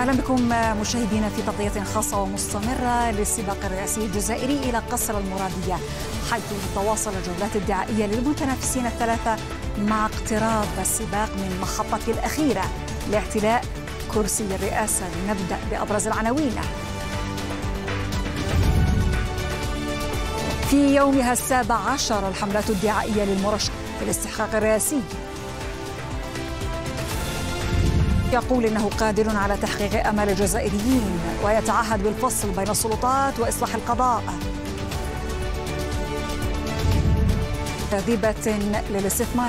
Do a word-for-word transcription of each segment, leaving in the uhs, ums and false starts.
أهلا بكم مشاهدينا في تغطية خاصة ومستمرة للسباق الرئاسي الجزائري إلى قصر المرادية، حيث تواصل الجولات الدعائية للمتنافسين الثلاثة مع اقتراب السباق من المحطة الأخيرة لاعتلاء كرسي الرئاسة. نبدأ بأبرز العناوين. في يومها السابع عشر الحملات الدعائية للمرشح في الاستحقاق الرئاسي، يقول إنه قادر على تحقيق آمال الجزائريين ويتعهد بالفصل بين السلطات وإصلاح القضاء. جاذبة للاستثمار.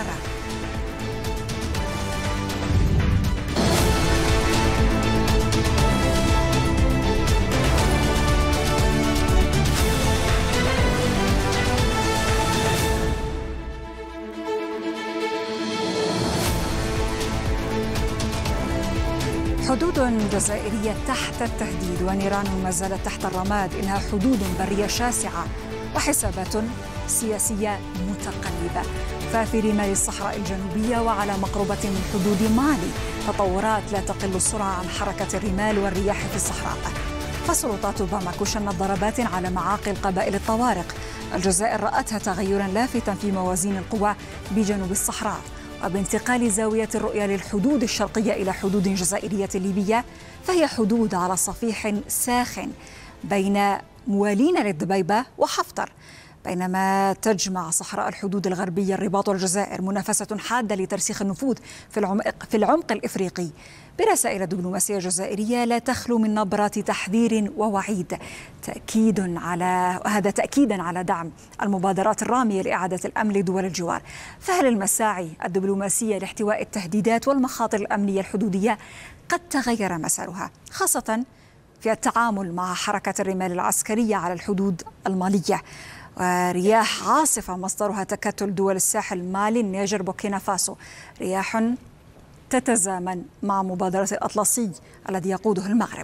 حدود جزائرية تحت التهديد ونيران ما زالت تحت الرماد، إنها حدود برية شاسعة وحسابات سياسية متقلبة. ففي رمال الصحراء الجنوبية وعلى مقربة من حدود مالي تطورات لا تقل السرعة عن حركة الرمال والرياح في الصحراء. فسلطات باماكو شنت ضربات على معاقل قبائل الطوارق. الجزائر رأتها تغيرا لافتا في موازين القوى بجنوب الصحراء، وبانتقال زاوية الرؤية للحدود الشرقية إلى حدود جزائرية ليبية، فهي حدود على صفيح ساخن بين موالين للدبيبة وحفتر، بينما تجمع صحراء الحدود الغربية الرباط والجزائر منافسة حادة لترسيخ النفوذ في العمق, في العمق الإفريقي. برسائل الدبلوماسية الجزائرية لا تخلو من نبرة تحذير ووعيد، تأكيد على هذا تأكيدا على دعم المبادرات الرامية لإعادة الأمن لدول الجوار. فهل المساعي الدبلوماسية لاحتواء التهديدات والمخاطر الأمنية الحدودية قد تغير مسارها، خاصة في التعامل مع حركة الرمال العسكرية على الحدود المالية؟ ورياح عاصفة مصدرها تكتل دول الساحل مالي، النيجر، بوركينا فاسو، رياح تتزامن مع مبادرة الأطلسي الذي يقوده المغرب.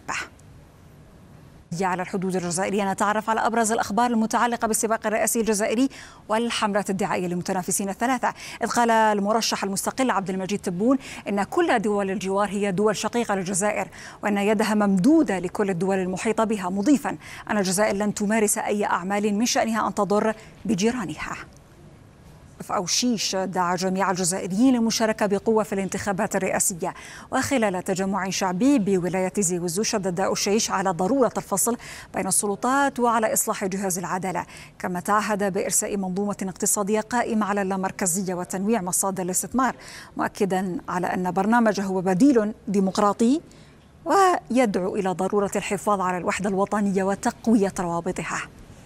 على الحدود الجزائرية نتعرف على أبرز الأخبار المتعلقة بالسباق الرئاسي الجزائري والحملات الدعائية للمتنافسين الثلاثة. إذ قال المرشح المستقل عبد المجيد تبون إن كل دول الجوار هي دول شقيقة للجزائر، وأن يدها ممدودة لكل الدول المحيطة بها، مضيفا أن الجزائر لن تمارس أي أعمال من شأنها أن تضر بجيرانها. أو شيش دعا جميع الجزائريين للمشاركة بقوة في الانتخابات الرئاسية. وخلال تجمع شعبي بولاية زي وزو شدد أوشيش على ضرورة الفصل بين السلطات وعلى إصلاح جهاز العدالة، كما تعهد بإرساء منظومة اقتصادية قائمة على اللامركزية وتنويع مصادر الاستثمار، مؤكدا على أن برنامجه هو بديل ديمقراطي ويدعو إلى ضرورة الحفاظ على الوحدة الوطنية وتقوية روابطها.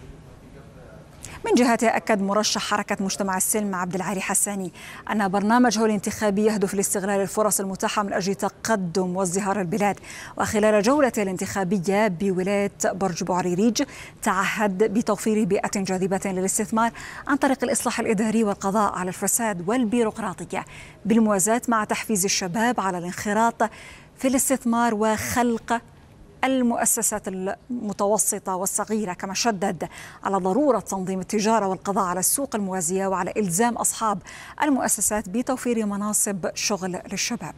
من جهته أكد مرشح حركة مجتمع السلم عبد العالي حساني أن برنامجه الانتخابي يهدف لاستغلال الفرص المتاحة من أجل تقدم وازدهار البلاد. وخلال جولته الانتخابية بولاية برج بوعريريج تعهد بتوفير بيئة جاذبة للاستثمار عن طريق الإصلاح الإداري والقضاء على الفساد والبيروقراطية، بالموازاة مع تحفيز الشباب على الانخراط في الاستثمار وخلق المؤسسات المتوسطة والصغيرة. كما شدد على ضرورة تنظيم التجارة والقضاء على السوق الموازية وعلى إلزام أصحاب المؤسسات بتوفير مناصب شغل للشباب.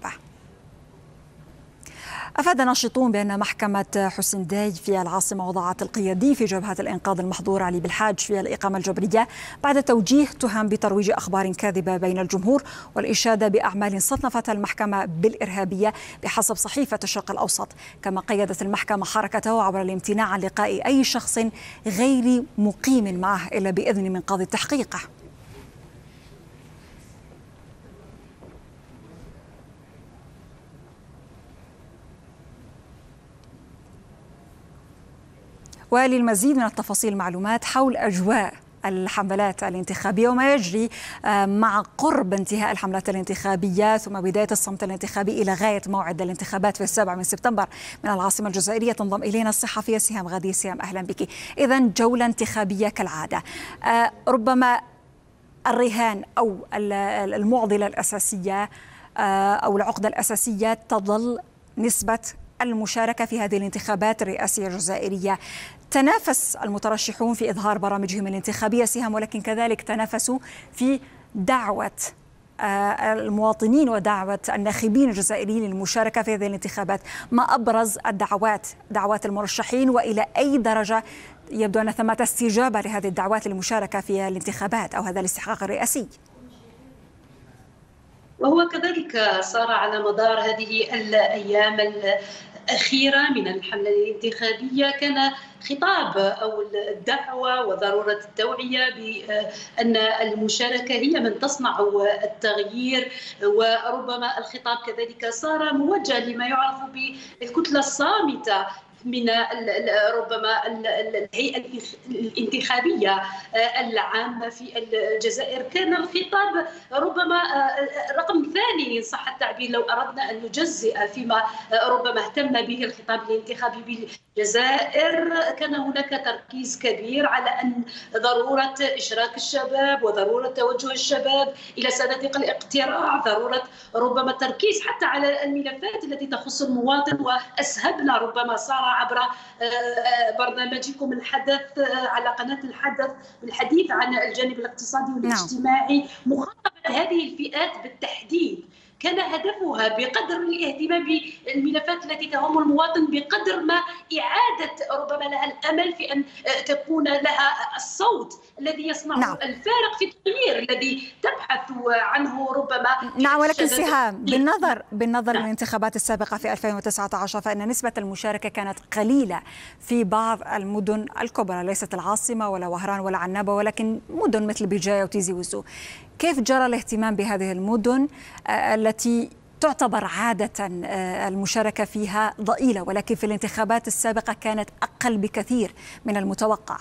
أفاد ناشطون بأن محكمة حسن داي في العاصمة وضعت القيادي في جبهة الإنقاذ المحظور علي بالحاج في الإقامة الجبرية بعد توجيه تهم بترويج أخبار كاذبة بين الجمهور والإشادة بأعمال صنفتها المحكمة بالإرهابية بحسب صحيفة الشرق الأوسط. كما قيدت المحكمة حركته عبر الامتناع عن لقاء أي شخص غير مقيم معه إلا بإذن من قاضي التحقيق. وللمزيد من التفاصيل معلومات حول أجواء الحملات الانتخابية وما يجري مع قرب انتهاء الحملات الانتخابية ثم بداية الصمت الانتخابي إلى غاية موعد الانتخابات في السابع من سبتمبر من العاصمة الجزائرية، تنضم إلينا الصحفية سهام غادي. سهام، أهلا بك. إذن جولة انتخابية كالعادة، ربما الرهان أو المعضلة الأساسية أو العقدة الأساسية تظل نسبة المشاركة في هذه الانتخابات الرئاسية الجزائرية. تنافس المترشحون في إظهار برامجهم الانتخابية سهام، ولكن كذلك تنافسوا في دعوة المواطنين ودعوة الناخبين الجزائريين للمشاركة في هذه الانتخابات. ما أبرز الدعوات دعوات المرشحين، وإلى أي درجة يبدو أن ثمة استجابة لهذه الدعوات للمشاركة في الانتخابات أو هذا الاستحقاق الرئاسي؟ وهو كذلك صار على مدار هذه الأيام الأخيرة من الحملة الانتخابية كان خطاب أو الدعوة وضرورة التوعية بأن المشاركة هي من تصنع التغيير، وربما الخطاب كذلك صار موجه لما يعرف بالكتلة الصامتة من ربما الهيئة الانتخابية العامة في الجزائر. كان الخطاب ربما رقم ثاني إن صح التعبير لو أردنا أن نجزئ فيما ربما اهتم به الخطاب الانتخابي بالجزائر. كان هناك تركيز كبير على أن ضرورة إشراك الشباب وضرورة توجه الشباب إلى صناديق الاقتراع، ضرورة ربما التركيز حتى على الملفات التي تخص المواطن. وأسهبنا ربما صار عبر برنامجكم الحدث على قناة الحدث بالحديث عن الجانب الاقتصادي والاجتماعي، مخاطبة هذه الفئات بالتحديد. كان هدفها بقدر الاهتمام بالملفات التي تهم المواطن بقدر ما إعادة ربما لها الأمل في أن تكون لها الصوت الذي يصنع نعم. الفارق في التغيير الذي تبحث عنه ربما. نعم، ولكن سهام بالنظر بالنظر نعم. للانتخابات السابقة في ألفين وتسعة عشر فإن نسبة المشاركة كانت قليلة في بعض المدن الكبرى، ليست العاصمة ولا وهران ولا عنابة، ولكن مدن مثل بجاية وتيزي وزو. كيف جرى الاهتمام بهذه المدن التي تعتبر عادة المشاركة فيها ضئيلة، ولكن في الانتخابات السابقة كانت أقل بكثير من المتوقع؟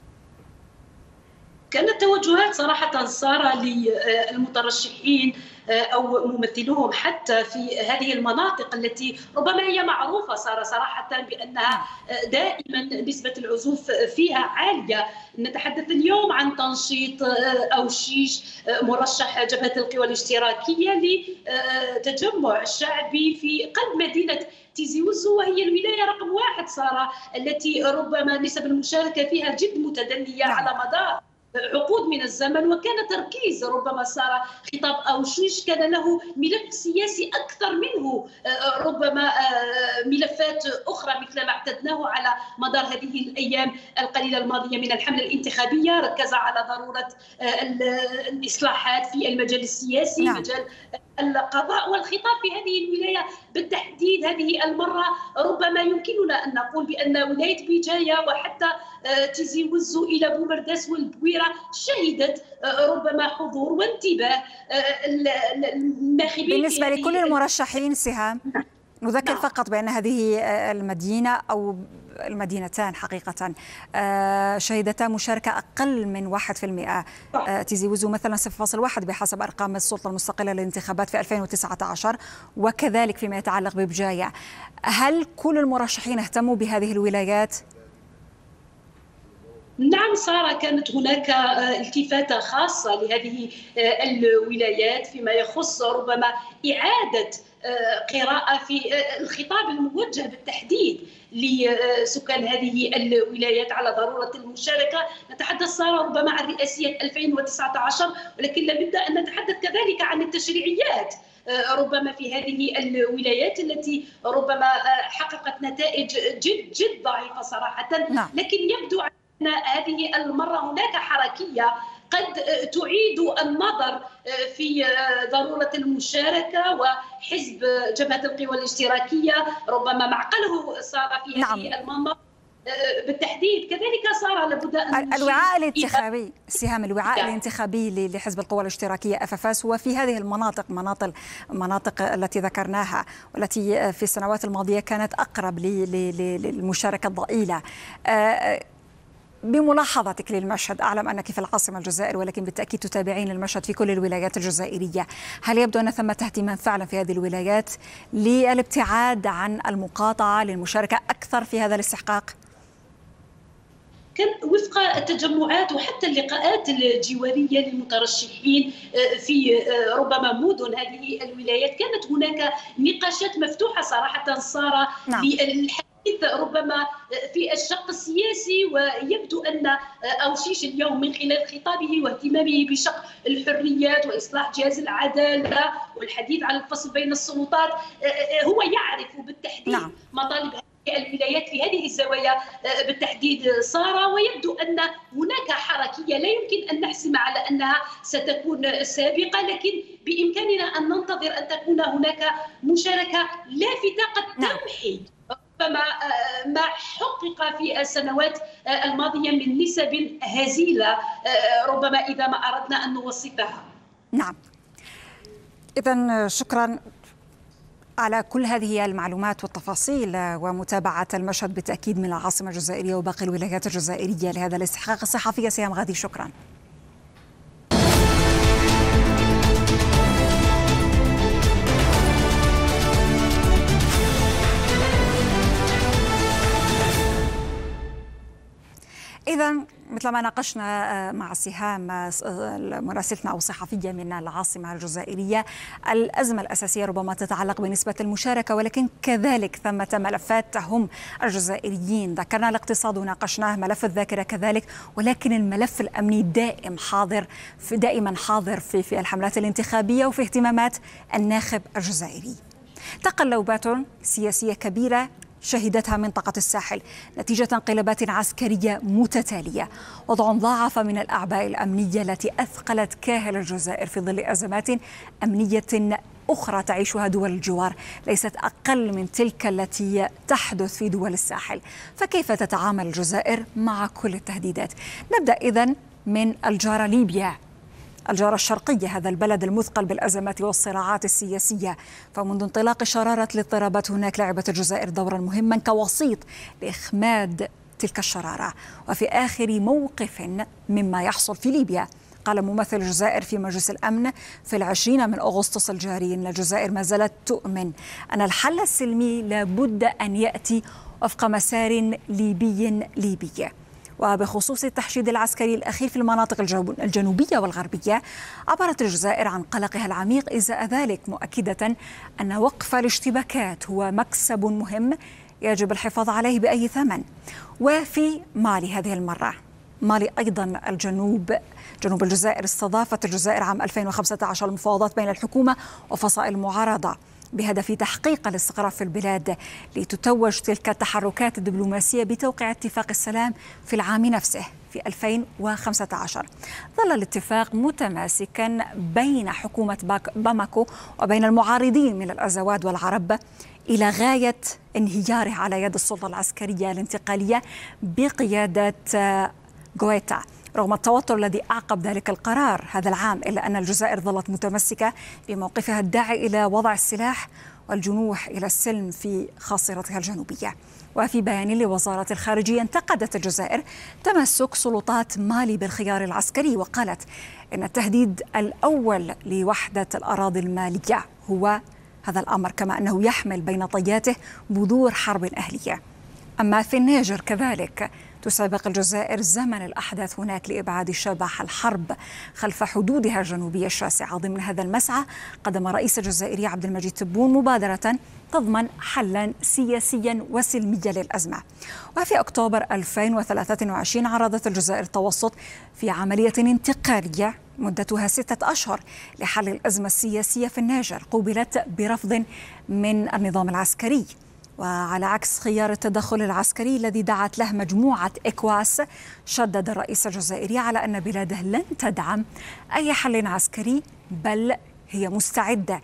كانت توجهات صراحة صار للمترشحين أو ممثلوهم حتى في هذه المناطق التي ربما هي معروفة صار صراحة بأنها دائما نسبة العزوف فيها عالية. نتحدث اليوم عن تنشيط أوشيش مرشح جبهة القوى الاشتراكية لتجمع الشعبي في قلب مدينة تيزي وزو، وهي الولاية رقم واحد صار التي ربما نسب المشاركة فيها جد متدنية على مدار عقود من الزمن. وكان تركيز ربما صار خطاب أوشيش كان له ملف سياسي أكثر منه ربما ملفات أخرى مثل ما اعتدناه على مدار هذه الأيام القليلة الماضية من الحملة الانتخابية. ركز على ضرورة الإصلاحات في المجال السياسي نعم. مجال القضاء والخطاب في هذه الولاية بالتحديد. هذه المرة ربما يمكننا أن نقول بأن ولاية بجاية وحتى تيزي وزو إلى بومرداس والبويرة شهدت ربما حضور وانتباه الناخبين. بالنسبة لكل المرشحين سهام نذكر فقط بأن هذه المدينة أو المدينتان حقيقة شهدتا مشاركة أقل من واحد في المئة. تيزي وزو مثلا صفر فاصل واحد بحسب أرقام السلطة المستقلة للانتخابات في ألفين وتسعة عشر، وكذلك فيما يتعلق ببجاية. هل كل المرشحين اهتموا بهذه الولايات؟ نعم، صار كانت هناك التفاتة خاصة لهذه الولايات فيما يخص ربما إعادة قراءة في الخطاب الموجه بالتحديد لسكان هذه الولايات على ضرورة المشاركة. نتحدث صار ربما عن رئاسية ألفين وتسعة عشر، ولكن لابد أن نتحدث كذلك عن التشريعيات ربما في هذه الولايات التي ربما حققت نتائج جد جد ضعيفة صراحة. لكن يبدو أن هذه المرة هناك حركية قد تعيد النظر في ضرورة المشاركة، وحزب جبهة القوى الاشتراكية ربما معقله صار في نعم. هذه المنطقة بالتحديد. كذلك صار لابد أن الوعاء الانتخابي سهام الوعاء يعني. الانتخابي لحزب القوى الاشتراكية اف اف اس وفي هذه المناطق مناطق المناطق التي ذكرناها والتي في السنوات الماضية كانت أقرب للمشاركة الضئيلة. بملاحظتك للمشهد، أعلم أنك في العاصمة الجزائر ولكن بالتأكيد تتابعين المشهد في كل الولايات الجزائرية، هل يبدو أن ثمة اهتمام فعلا في هذه الولايات للابتعاد عن المقاطعة للمشاركة أكثر في هذا الاستحقاق؟ كان وفق التجمعات وحتى اللقاءات الجوارية للمترشحين في ربما مدن هذه الولايات كانت هناك نقاشات مفتوحة صراحة صار نعم. ربما في الشق السياسي. ويبدو أن أوشيش اليوم من خلال خطابه واهتمامه بشق الحريات وإصلاح جهاز العدالة والحديث عن الفصل بين السلطات هو يعرف بالتحديد نعم. مطالب الولايات في هذه الزوايا بالتحديد سارة. ويبدو أن هناك حركية لا يمكن أن نحسم على أنها ستكون سابقة، لكن بإمكاننا أن ننتظر أن تكون هناك مشاركة لافتة قد تمحي ما ما حقق في السنوات الماضية من نسب هزيلة ربما إذا ما أردنا أن نوصفها. نعم، إذن شكرا على كل هذه المعلومات والتفاصيل ومتابعة المشهد بالتأكيد من العاصمة الجزائرية وباقي الولايات الجزائرية لهذا الاستحقاق الصحفي. سهام غادي، شكرا. إذا مثل ما ناقشنا مع سهام مراسلتنا أو صحفية من العاصمة الجزائرية، الأزمة الأساسية ربما تتعلق بنسبة المشاركة، ولكن كذلك ثمة ملفات تهم الجزائريين. ذكرنا الاقتصاد وناقشناه، ملف الذاكرة كذلك، ولكن الملف الأمني دائم حاضر في دائما حاضر في في الحملات الانتخابية وفي اهتمامات الناخب الجزائري. تقلبات سياسية كبيرة شهدتها منطقة الساحل نتيجة انقلابات عسكرية متتالية، وضع ضاعف من الأعباء الأمنية التي أثقلت كاهل الجزائر في ظل أزمات أمنية أخرى تعيشها دول الجوار ليست أقل من تلك التي تحدث في دول الساحل. فكيف تتعامل الجزائر مع كل التهديدات؟ نبدأ إذن من الجارة ليبيا، الجارة الشرقية، هذا البلد المثقل بالأزمات والصراعات السياسية. فمنذ انطلاق شرارة الاضطرابات هناك لعبت الجزائر دورا مهما كوسيط لإخماد تلك الشرارة. وفي آخر موقف مما يحصل في ليبيا قال ممثل الجزائر في مجلس الأمن في العشرين من أغسطس الجاري أن الجزائر ما زالت تؤمن أن الحل السلمي لابد أن يأتي وفق مسار ليبي ليبي. وبخصوص التحشيد العسكري الأخير في المناطق الجنوبية والغربية، عبرت الجزائر عن قلقها العميق إزاء ذلك، مؤكدة أن وقف الاشتباكات هو مكسب مهم يجب الحفاظ عليه بأي ثمن. وفي مالي هذه المرة، مالي أيضا الجنوب جنوب الجزائر، استضافت الجزائر عام ألفين وخمسة عشر المفاوضات بين الحكومة وفصائل المعارضة بهدف تحقيق الاستقرار في البلاد، لتتوج تلك التحركات الدبلوماسية بتوقيع اتفاق السلام في العام نفسه في ألفين وخمسة عشر. ظل الاتفاق متماسكا بين حكومة باماكو وبين المعارضين من الأزواد والعرب إلى غاية انهياره على يد السلطة العسكرية الانتقالية بقيادة غويتا. رغم التوتر الذي أعقب ذلك القرار هذا العام، إلا أن الجزائر ظلت متمسكة بموقفها الداعي إلى وضع السلاح والجنوح إلى السلم في خاصرتها الجنوبية. وفي بيان لوزارة الخارجية انتقدت الجزائر تمسك سلطات مالي بالخيار العسكري، وقالت إن التهديد الأول لوحدة الأراضي المالية هو هذا الأمر، كما أنه يحمل بين طياته بذور حرب أهلية. أما في النيجر كذلك تسابق الجزائر زمن الأحداث هناك لإبعاد شبح الحرب خلف حدودها الجنوبية الشاسعة. ضمن هذا المسعى قدم الرئيس الجزائري عبد المجيد تبون مبادرة تضمن حلا سياسيا وسلميا للأزمة. وفي أكتوبر ألفين وثلاثة وعشرين عرضت الجزائر التوسط في عملية انتقالية مدتها ستة أشهر لحل الأزمة السياسية في النيجر، قوبلت برفض من النظام العسكري. وعلى عكس خيار التدخل العسكري الذي دعت له مجموعة إكواس، شدد الرئيس الجزائري على أن بلاده لن تدعم أي حل عسكري، بل هي مستعدة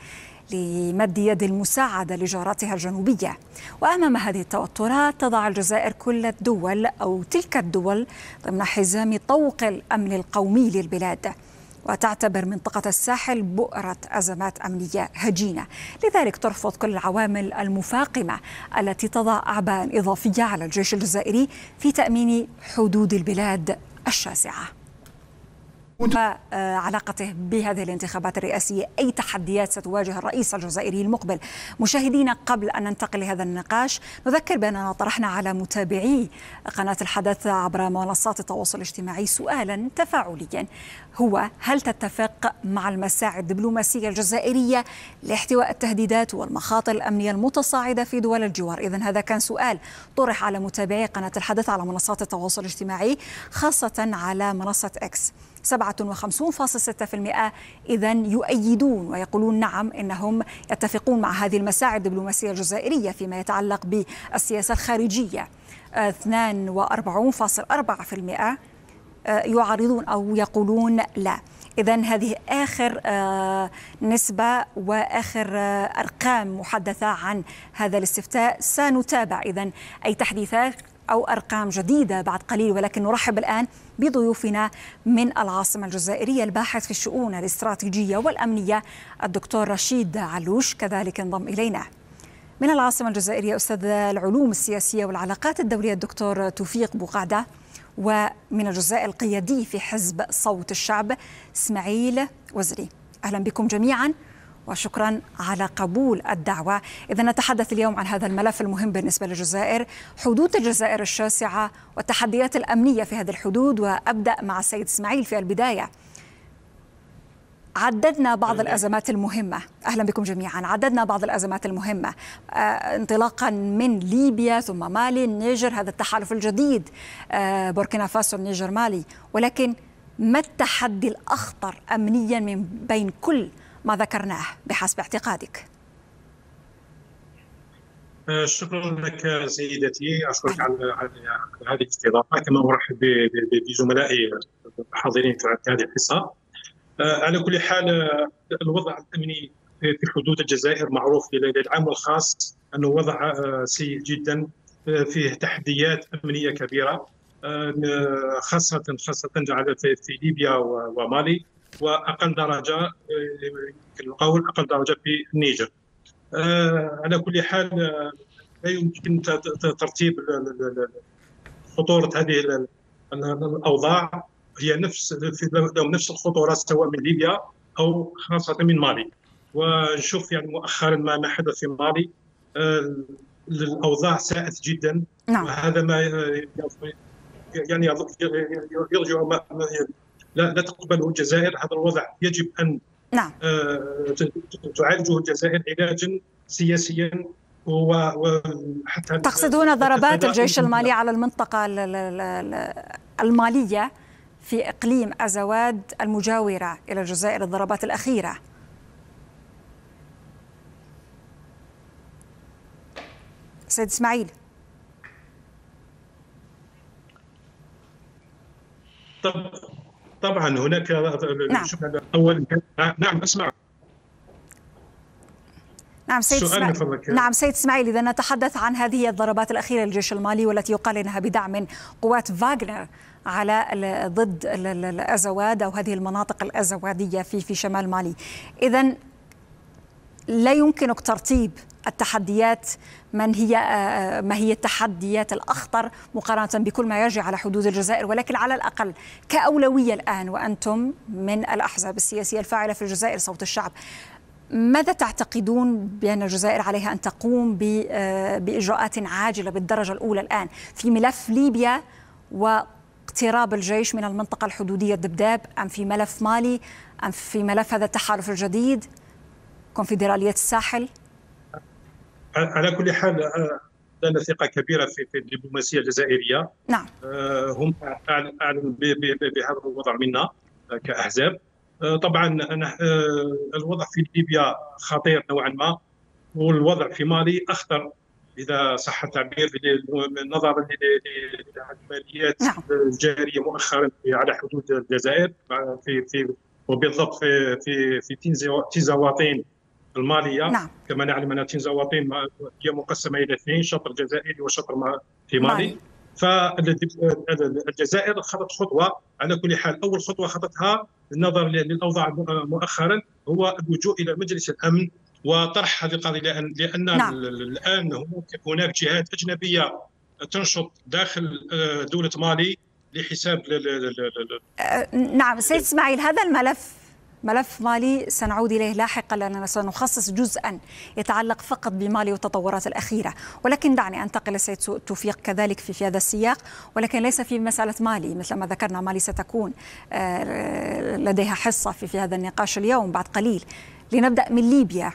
لمد يد المساعدة لجاراتها الجنوبية. وأمام هذه التوترات تضع الجزائر كل الدول أو تلك الدول ضمن حزام طوق الأمن القومي للبلاد، وتعتبر منطقة الساحل بؤرة أزمات أمنية هجينة. لذلك ترفض كل العوامل المفاقمة التي تضع أعباء إضافية على الجيش الجزائري في تأمين حدود البلاد الشاسعة. وعلاقته بهذه الانتخابات الرئاسية، أي تحديات ستواجه الرئيس الجزائري المقبل؟ مشاهدينا، قبل أن ننتقل لهذا النقاش نذكر بأننا طرحنا على متابعي قناة الحدث عبر منصات التواصل الاجتماعي سؤالا تفاعليا، هو: هل تتفق مع المساعي الدبلوماسية الجزائرية لاحتواء التهديدات والمخاطر الأمنية المتصاعدة في دول الجوار؟ إذن هذا كان سؤال طرح على متابعي قناة الحدث على منصات التواصل الاجتماعي، خاصة على منصة إكس. سبعة وخمسين فاصلة ستة بالمئة إذن يؤيدون ويقولون نعم، إنهم يتفقون مع هذه المساعي الدبلوماسية الجزائرية فيما يتعلق بالسياسة الخارجية. اثنين وأربعين فاصلة أربعة بالمئة يعارضون أو يقولون لا. إذن هذه آخر نسبة وآخر أرقام محدثة عن هذا الاستفتاء. سنتابع إذن أي تحديثات أو أرقام جديدة بعد قليل، ولكن نرحب الآن بضيوفنا من العاصمة الجزائرية، الباحث في الشؤون الاستراتيجية والأمنية الدكتور رشيد علوش، كذلك انضم إلينا من العاصمة الجزائرية أستاذ العلوم السياسية والعلاقات الدولية الدكتور توفيق بوقعدة، ومن الجزائر القيادي في حزب صوت الشعب إسماعيل وزري. أهلا بكم جميعا وشكرا على قبول الدعوة. إذا نتحدث اليوم عن هذا الملف المهم بالنسبة للجزائر، حدود الجزائر الشاسعة والتحديات الأمنية في هذه الحدود. وأبدأ مع السيد إسماعيل في البداية. عددنا بعض الأزمات المهمة، أهلا بكم جميعا. عددنا بعض الأزمات المهمة آه، انطلاقا من ليبيا ثم مالي، النيجر، هذا التحالف الجديد، آه، بوركينا فاسو، النيجر، مالي. ولكن ما التحدي الأخطر أمنيا من بين كل ما ذكرناه بحسب اعتقادك؟ شكرا لك سيدتي، أشكرك على هذه الاستضافة، كما أرحب بزملائي الحاضرين في هذه الحصة. على كل حال، الوضع الأمني في حدود الجزائر معروف للعام والخاص أنه وضع سيء جدا، فيه تحديات أمنية كبيرة، خاصة خاصة في ليبيا ومالي، وأقل درجة يمكن القول أقل درجة في النيجر. على كل حال لا يمكن ترتيب خطورة هذه الأوضاع، هي نفس نفس الخطورة سواء من ليبيا أو خاصة من مالي. ونشوف يعني مؤخرا ما حدث في مالي، الأوضاع ساءت جدا. نعم. وهذا ما يعني يرجع ما لا, لا تقبله الجزائر. هذا الوضع يجب أن نعم. تعالجه الجزائر علاجا سياسيا. وحتى تقصدون ضربات الجيش المالي على المنطقة المالية في إقليم أزواد المجاورة إلى الجزائر، الضربات الأخيرة؟ سيد إسماعيل. طبعا هناك نعم. أول نعم أسمع. نعم سيد إسماعيل. نعم سيد إسماعيل، إذا نتحدث عن هذه الضربات الأخيرة للجيش المالي والتي يقال إنها بدعم من قوات فاغنر على ضد الأزواد أو هذه المناطق الأزوادية في في شمال مالي، إذن لا يمكنك ترتيب التحديات من هي ما هي التحديات الأخطر مقارنة بكل ما يجري على حدود الجزائر، ولكن على الأقل كأولوية الآن وأنتم من الأحزاب السياسية الفاعلة في الجزائر صوت الشعب، ماذا تعتقدون بأن الجزائر عليها أن تقوم بإجراءات عاجلة بالدرجة الأولى الآن في ملف ليبيا واقتراب الجيش من المنطقة الحدودية الدبداب، أم في ملف مالي، أم في ملف هذا التحالف الجديد كونفدرالية الساحل؟ على كل حال لنا ثقة كبيرة في الدبلوماسية الجزائرية. نعم. هم أعلنوا بهذا الوضع منا كأحزاب. طبعا أنا الوضع في ليبيا خطير نوعا ما، والوضع في مالي أخطر إذا صح التعبير، نظرا للعمليات الجارية مؤخرا على حدود الجزائر، في في وبالضبط في في في تنزاوطين المالية. نعم. كما نعلم أن تنزاوطين هي مقسمة إلى اثنين، شطر جزائري وشطر في مالي. فالجزائر خطت خطوة. على كل حال أول خطوة خطتها نظرا للأوضاع مؤخرا هو اللجوء إلى مجلس الأمن وطرح هذه القضية، لأن, لأن نعم. الآن هناك جهات أجنبية تنشط داخل دولة مالي لحساب نعم سيد إسماعيل، هذا الملف ملف مالي سنعود إليه لاحقا، لأننا سنخصص جزءا يتعلق فقط بمالي والتطورات الأخيرة، ولكن دعني أنتقل للسيد توفيق كذلك في, في هذا السياق، ولكن ليس في مسألة مالي. مثل ما ذكرنا مالي ستكون لديها حصة في, في هذا النقاش اليوم بعد قليل. لنبدأ من ليبيا.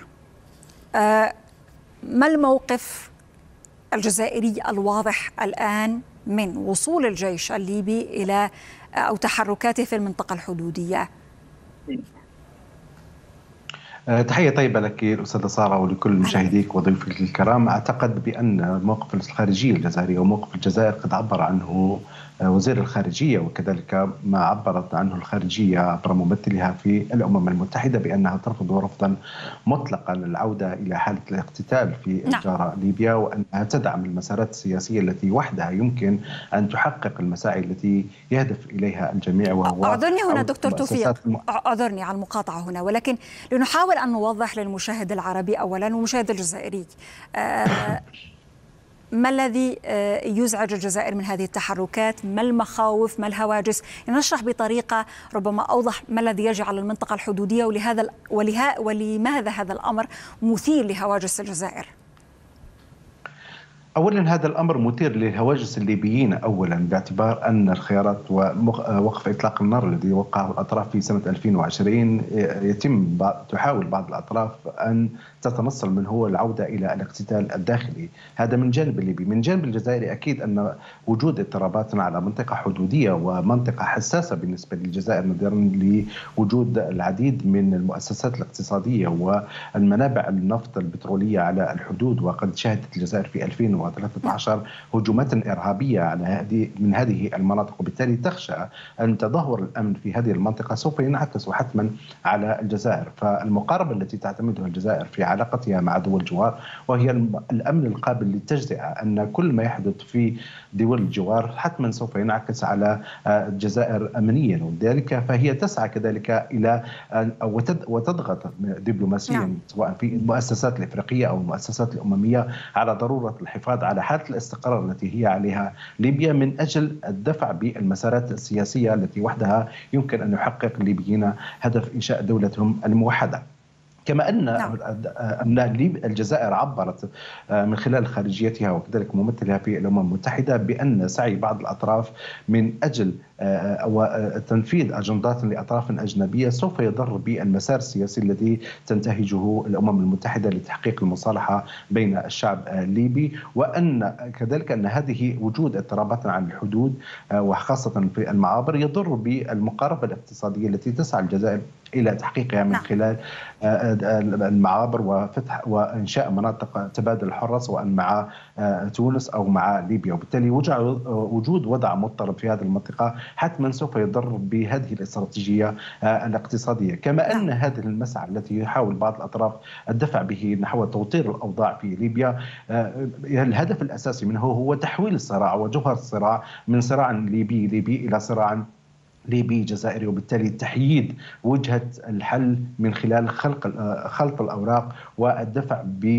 ما الموقف الجزائري الواضح الآن من وصول الجيش الليبي إلى أو تحركاته في المنطقة الحدودية؟ تحية طيبة لك الأستاذة سارة ولكل مشاهديك وضيوفك الكرام. أعتقد بأن موقف الخارجية الجزائرية وموقف الجزائر قد عبر عنه وزير الخارجية، وكذلك ما عبرت عنه الخارجية عبر ممثلها في الأمم المتحدة بأنها ترفض رفضا مطلقا العودة إلى حالة الاقتتال في جارة ليبيا، وأنها تدعم المسارات السياسية التي وحدها يمكن أن تحقق المساعي التي يهدف إليها الجميع. وهو أعذرني هنا دكتور توفيق، أعذرني على المقاطعة هنا، ولكن لنحاول أن نوضح للمشاهد العربي أولا والمشاهد الجزائري آه ما الذي يزعج الجزائر من هذه التحركات؟ ما المخاوف؟ ما الهواجس؟ نشرح بطريقة ربما أوضح ما الذي يجعل المنطقة الحدودية ولهذا ولها ولماذا هذا الأمر مثير لهواجس الجزائر. أولا هذا الأمر مثير لهواجس الليبيين أولا، باعتبار أن الخيارات ووقف إطلاق النار الذي وقعه الأطراف في سنة ألفين وعشرين يتم تحاول بعض الأطراف أن تتنصل منه هو العودة إلى الاقتتال الداخلي. هذا من جانب الليبي. من جانب الجزائري أكيد أن وجود اضطرابات على منطقة حدودية ومنطقة حساسة بالنسبة للجزائر، نظرا لوجود العديد من المؤسسات الاقتصادية والمنابع النفط البترولية على الحدود، وقد شهدت الجزائر في ألفين وثلاثة عشر هجومات إرهابية على هذه من هذه المناطق، وبالتالي تخشى أن تدهور الأمن في هذه المنطقة سوف ينعكس حتما على الجزائر. فالمقاربة التي تعتمدها الجزائر في علاقتها مع دول الجوار وهي الأمن القابل للتجزئة، أن كل ما يحدث في دول الجوار حتما سوف ينعكس على الجزائر أمنيا، ولذلك فهي تسعى كذلك إلى وتضغط دبلوماسيا سواء في المؤسسات الإفريقية أو المؤسسات الأممية على ضرورة الحفاظ على حالة الاستقرار التي هي عليها ليبيا، من أجل الدفع بالمسارات السياسية التي وحدها يمكن أن يحقق الليبيين هدف إنشاء دولتهم الموحدة. كما أن أن الجزائر عبرت من خلال خارجيتها وكذلك ممثلها في الأمم المتحدة بأن سعي بعض الأطراف من أجل تنفيذ أجندات لأطراف أجنبية سوف يضر بالمسار السياسي الذي تنتهجه الأمم المتحدة لتحقيق المصالحة بين الشعب الليبي، وأن كذلك أن هذه وجود اضطرابات عن الحدود وخاصة في المعابر يضر بالمقاربة الاقتصادية التي تسعى الجزائر إلى تحقيقها من خلال المعابر وفتح وإنشاء مناطق تبادل الحرة سواء مع تونس أو مع ليبيا، وبالتالي وجود وضع مضطرب في هذه المنطقة حتما سوف يضر بهذه الاستراتيجية الاقتصادية. كما أن هذه المسعى التي يحاول بعض الأطراف الدفع به نحو توطير الأوضاع في ليبيا، الهدف الأساسي منه هو تحويل الصراع وجوهر الصراع من صراع ليبي ليبي إلى صراع ليبي جزائري، وبالتالي تحييد وجهة الحل من خلال خلق خلط الأوراق والدفع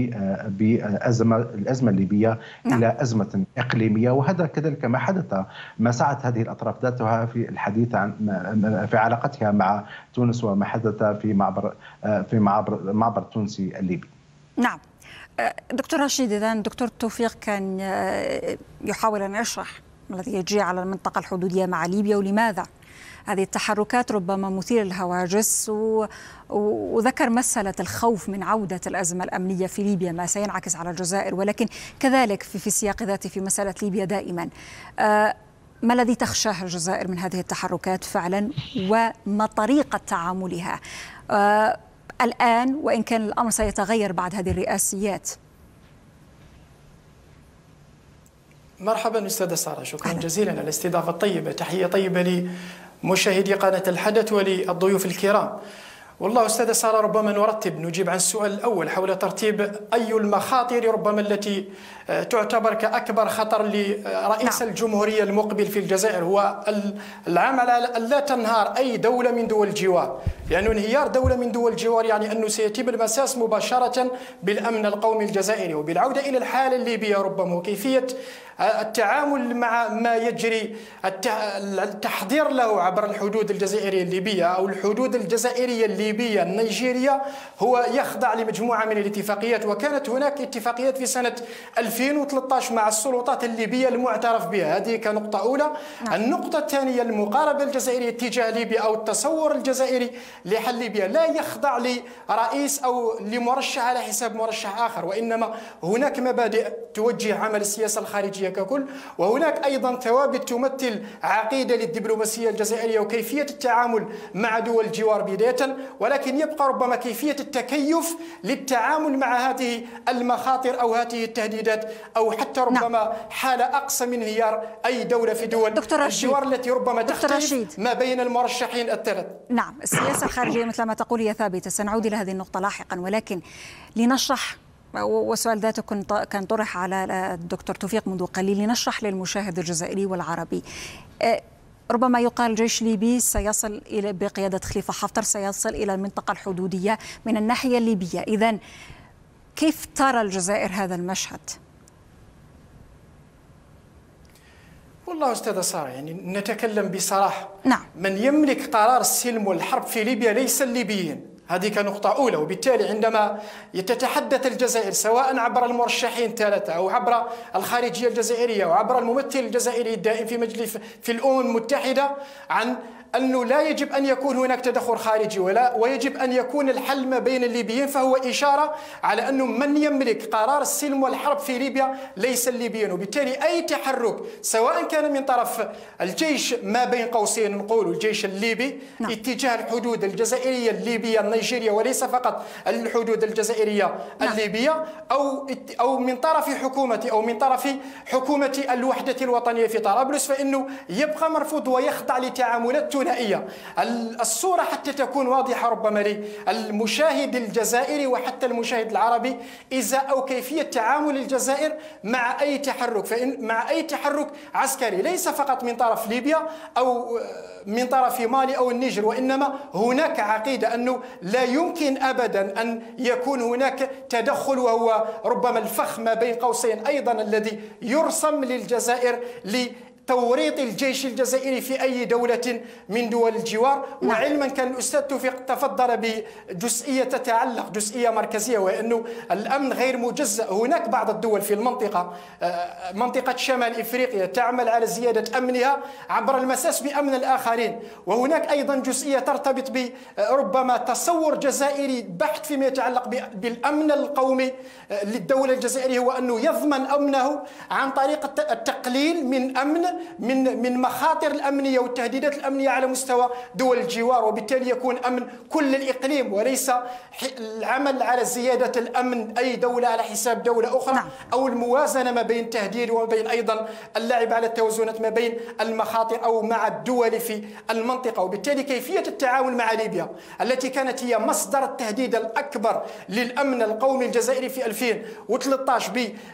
بأزمة الأزمة الليبية نعم. إلى أزمة إقليمية. وهذا كذلك ما حدث ما سعت هذه الأطراف ذاتها في الحديث عن في علاقتها مع تونس وما حدث في معبر في معبر معبر التونسي الليبي. نعم دكتور رشيد، إذن دكتور توفيق كان يحاول أن يشرح ما الذي يجري على المنطقة الحدودية مع ليبيا ولماذا هذه التحركات ربما مثيرة للهواجس، و... وذكر مسألة الخوف من عودة الأزمة الأمنية في ليبيا ما سينعكس على الجزائر، ولكن كذلك في, في السياق ذاته في مسألة ليبيا دائما آه ما الذي تخشاه الجزائر من هذه التحركات فعلا وما طريقة تعاملها آه الآن، وإن كان الأمر سيتغير بعد هذه الرئاسيات؟ مرحبا أستاذة سارة، شكرا جزيلا على الاستضافة الطيبة. تحية طيبة لمشاهدي قناة الحدث وللضيوف الكرام. والله أستاذة سارة، ربما نرتب نجيب عن السؤال الأول حول ترتيب أي المخاطر ربما التي تعتبر كأكبر خطر لرئيس نعم. الجمهورية المقبل في الجزائر، هو العمل على أن لا تنهار أي دولة من دول الجوار، لأن يعني انهيار دولة من دول الجوار يعني أنه سيتم المساس مباشرة بالأمن القومي الجزائري وبالعودة إلى الحالة الليبية ربما، وكيفية التعامل مع ما يجري، التحضير له عبر الحدود الجزائرية الليبية أو الحدود الجزائرية الليبية النيجيرية هو يخضع لمجموعة من الاتفاقيات. وكانت هناك اتفاقيات في سنة ألفين وثلاثة عشر مع السلطات الليبية المعترف بها، هذه كنقطة أولى. نعم. النقطة الثانية المقاربة الجزائرية تجاه ليبيا أو التصور الجزائري لحل ليبيا لا يخضع لرئيس أو لمرشح على حساب مرشح آخر، وإنما هناك مبادئ توجه عمل السياسة الخارجية ككل، وهناك أيضا ثوابت تمثل عقيدة للدبلوماسية الجزائرية وكيفية التعامل مع دول الجوار بداية، ولكن يبقى ربما كيفية التكيف للتعامل مع هذه المخاطر أو هذه التهديدات أو حتى ربما نعم. حالة أقصى من انهيار أي دولة في دول الجوار التي ربما تختلف ما بين المرشحين الثلاث. نعم، السياسة الخارجية مثل ما تقول هي ثابتة، سنعود إلى هذه النقطة لاحقا، ولكن لنشرح، وسؤال ذاته كان طرح على الدكتور توفيق منذ قليل، لنشرح للمشاهد الجزائري والعربي. ربما يقال الجيش الليبي سيصل إلى بقيادة خليفة حفتر سيصل إلى المنطقة الحدودية من الناحية الليبية، إذن كيف ترى الجزائر هذا المشهد؟ والله أستاذة سارة، يعني نتكلم بصراحة. نعم. من يملك قرار السلم والحرب في ليبيا ليس الليبيين، هذه كنقطة أولى. وبالتالي عندما يتتحدث الجزائر سواء عبر المرشحين الثلاثة أو عبر الخارجية الجزائرية أو عبر الممثل الجزائري الدائم في مجلس في الأمم المتحدة عن أنه لا يجب أن يكون هناك تدخل خارجي ولا ويجب أن يكون الحل ما بين الليبيين، فهو إشارة على أنه من يملك قرار السلم والحرب في ليبيا ليس الليبيين. وبالتالي أي تحرك سواء كان من طرف الجيش ما بين قوسين نقول الجيش الليبي نعم. اتجاه الحدود الجزائرية الليبية النيجيرية وليس فقط الحدود الجزائرية نعم. الليبية أو أو من طرف حكومة أو من طرف حكومة الوحدة الوطنية في طرابلس، فإنه يبقى مرفوض ويخضع لتعاملات ثنائية. الصورة حتى تكون واضحة ربما للمشاهد الجزائري وحتى المشاهد العربي إزاء أو كيفية تعامل الجزائر مع أي تحرك، فإن مع أي تحرك عسكري ليس فقط من طرف ليبيا أو من طرف مالي أو النيجر، وإنما هناك عقيدة أنه لا يمكن أبدا أن يكون هناك تدخل، وهو ربما الفخ ما بين قوسين أيضا الذي يرسم للجزائر ل توريط الجيش الجزائري في أي دولة من دول الجوار. وعلما كان الأستاذ توفيق تفضل بجزئية تتعلق جزئية مركزية، وأنه الأمن غير مجزأ. هناك بعض الدول في المنطقة منطقة شمال إفريقيا تعمل على زيادة أمنها عبر المساس بأمن الآخرين، وهناك أيضا جزئية ترتبط بربما تصور جزائري بحت فيما يتعلق بالأمن القومي للدولة الجزائرية، هو أنه يضمن أمنه عن طريق التقليل من أمن من من مخاطر الأمنية والتهديدات الأمنية على مستوى دول الجوار، وبالتالي يكون أمن كل الإقليم وليس العمل على زيادة الأمن أي دولة على حساب دولة أخرى نعم. أو الموازنة ما بين التهديد وما بين أيضا اللعب على التوازنات ما بين المخاطر أو مع الدول في المنطقة. وبالتالي كيفية التعامل مع ليبيا التي كانت هي مصدر التهديد الأكبر للأمن القومي الجزائري في ألفين وثلاثة عشر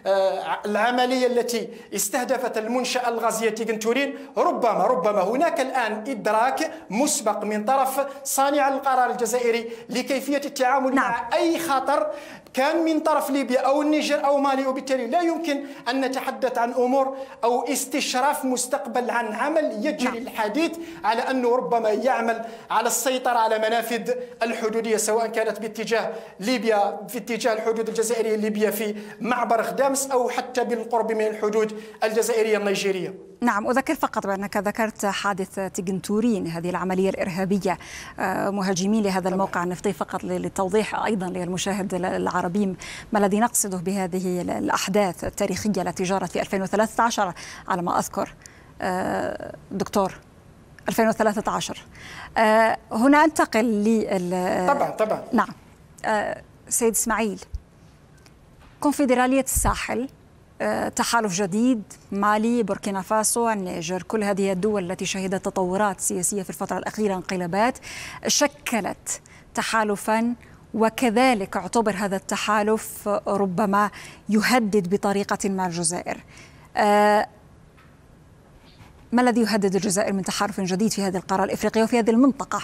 بالعملية التي استهدفت المنشأة الغازية تيغنتورين، ربما ربما هناك الآن إدراك مسبق من طرف صانع القرار الجزائري لكيفية التعامل نعم. مع أي خطر كان من طرف ليبيا أو النيجر أو مالي. وبالتالي لا يمكن أن نتحدث عن أمور أو استشراف مستقبل عن عمل يجري نعم. الحديث على أنه ربما يعمل على السيطرة على منافذ الحدودية سواء كانت باتجاه ليبيا في اتجاه الحدود الجزائرية الليبية في معبر غدامس أو حتى بالقرب من الحدود الجزائرية النيجيرية. نعم، أذكر فقط بأنك ذكرت حادث تيغنتورين، هذه العملية الإرهابية مهاجمين لهذا الموقع النفطي، فقط للتوضيح أيضا للمشاهد العربي ما الذي نقصده بهذه الأحداث التاريخية التي جرت في ألفين وثلاثة عشر على ما أذكر دكتور ألفين وثلاثة عشر. هنا أنتقل لل طبعا طبعا نعم سيد إسماعيل، كونفدرالية الساحل، تحالف جديد، مالي، بوركينا فاسو، النيجر، كل هذه الدول التي شهدت تطورات سياسية في الفترة الأخيرة، انقلابات، شكلت تحالفا، وكذلك اعتبر هذا التحالف ربما يهدد بطريقة ما الجزائر. ما الذي يهدد الجزائر من تحالف جديد في هذه القارة الإفريقية وفي هذه المنطقة؟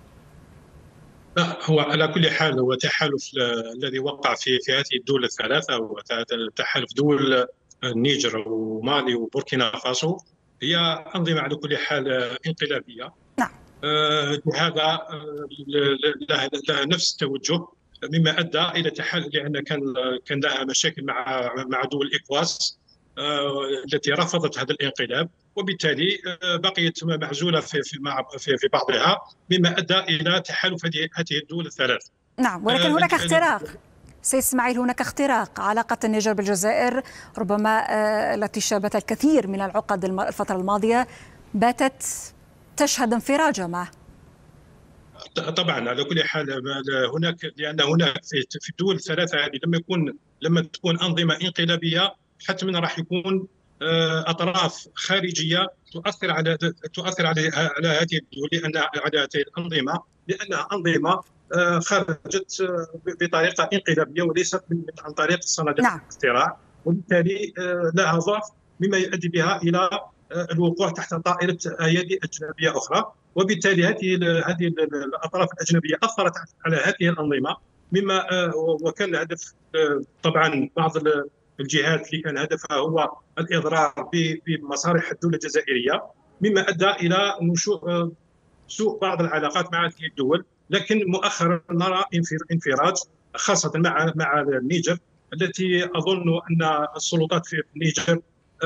لا، هو على كل حال هو تحالف الذي وقع في في هذه الدول الثلاثة، هو تحالف دول النيجر ومالي وبوركينا فاسو هي أنظمة على كل حال انقلابية. نعم. هذا لها نفس التوجه، مما ادى الى تحل، لان كان كان لها مشاكل مع مع دول الاكواس التي رفضت هذا الانقلاب، وبالتالي بقيت معزوله في في في بعضها، مما ادى الى تحالف هذه الدول الثلاث. نعم، ولكن هناك اختراق سيد اسماعيل، هناك اختراق. علاقة النيجر بالجزائر ربما التي شابت الكثير من العقد الفترة الماضية باتت تشهد انفراجة معه. طبعا على كل حال هناك، لان هناك في الدول الثلاثه هذه لما يكون لما تكون انظمه انقلابيه حتما راح يكون اطراف خارجيه تؤثر على تؤثر على على هذه الدول، لان على هذه الانظمه لانها انظمه خرجت بطريقه انقلابيه وليست عن طريق صناديق نعم. الاقتراع، وبالتالي لها ضعف مما يؤدي بها الى الوقوع تحت طائله ايادي اجنبيه اخرى، وبالتالي هذه هذه الاطراف الاجنبيه اثرت على هذه الانظمه، مما وكان الهدف طبعا بعض الجهات اللي كان هدفها هو الاضرار بمصالح الدوله الجزائريه، مما ادى الى نشوء سوء بعض العلاقات مع هذه الدول. لكن مؤخرا نرى انفراج خاصه مع مع النيجر، التي اظن ان السلطات في النيجر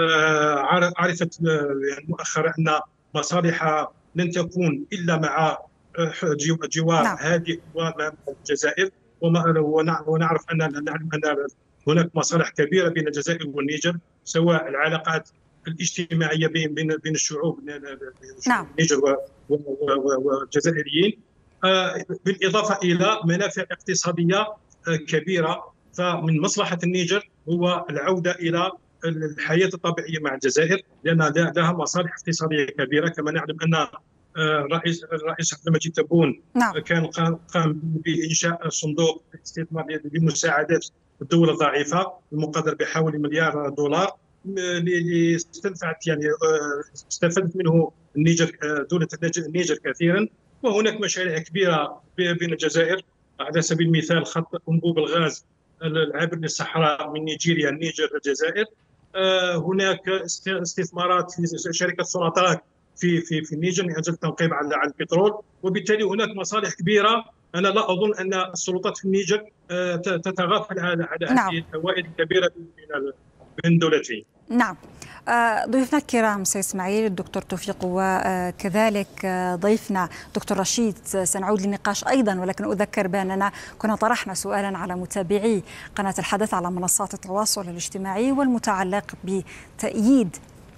عرفت يعني مؤخرا ان مصالحها لن تكون الا مع جوار نعم. هادئ ومع الجزائر، ونعرف ان نعلم ان هناك مصالح كبيره بين الجزائر والنيجر، سواء العلاقات الاجتماعيه بين بين بين الشعوب نعم. النيجر والجزائريين، بالاضافه الى منافع اقتصاديه كبيره. فمن مصلحه النيجر هو العوده الى الحياه الطبيعيه مع الجزائر، لان لها مصالح اقتصاديه كبيره. كما نعلم ان الرئيس الرئيس عبد المجيد تبون نعم. كان قام بانشاء صندوق استثمار لمساعدات الدول الضعيفه المقدر بحوالي مليار دولار، اللي استنفعت يعني استفادت منه النيجر دوله النيجر كثيرا. وهناك مشاريع كبيره بين الجزائر، على سبيل المثال خط انبوب الغاز العابر للصحراء من نيجيريا النيجر للجزائر. هناك استثمارات في شركه سوناتراك في في في النيجر من اجل التنقيب على على البترول، وبالتالي هناك مصالح كبيره. انا لا اظن ان السلطات في النيجر تتغافل على على نعم. هذه الفوائد الكبيره بين دولتين. نعم. ضيوفنا الكرام سيد اسماعيل الدكتور توفيق، وكذلك ضيفنا دكتور رشيد، سنعود للنقاش ايضا، ولكن اذكر باننا كنا طرحنا سؤالا على متابعي قناه الحدث على منصات التواصل الاجتماعي والمتعلق بتأييد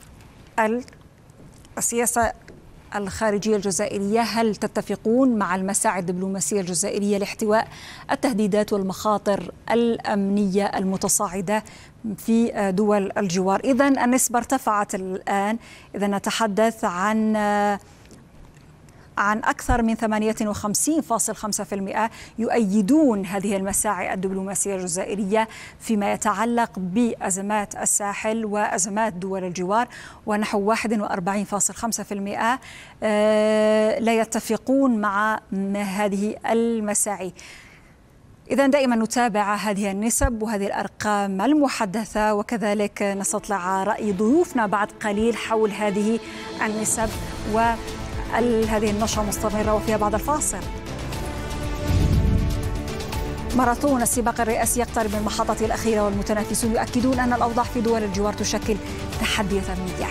السياسه الخارجية الجزائرية. هل تتفقون مع المساعي الدبلوماسية الجزائرية لاحتواء التهديدات والمخاطر الأمنية المتصاعدة في دول الجوار؟ إذن النسبة ارتفعت الآن، إذا نتحدث عن عن أكثر من ثمانية وخمسين فاصلة خمسة بالمئة يؤيدون هذه المساعي الدبلوماسية الجزائرية فيما يتعلق بأزمات الساحل وأزمات دول الجوار، ونحو واحد وأربعين فاصلة خمسة بالمئة لا يتفقون مع هذه المساعي. إذن دائما نتابع هذه النسب وهذه الأرقام المحدثة، وكذلك نستطلع رأي ضيوفنا بعد قليل حول هذه النسب و هذه النشرة مستمرة وفيها بعد الفاصل. ماراثون السباق الرئاسي يقترب من محطته الأخيرة، والمتنافسون يؤكدون أن الأوضاع في دول الجوار تشكل تحديا أمنيا.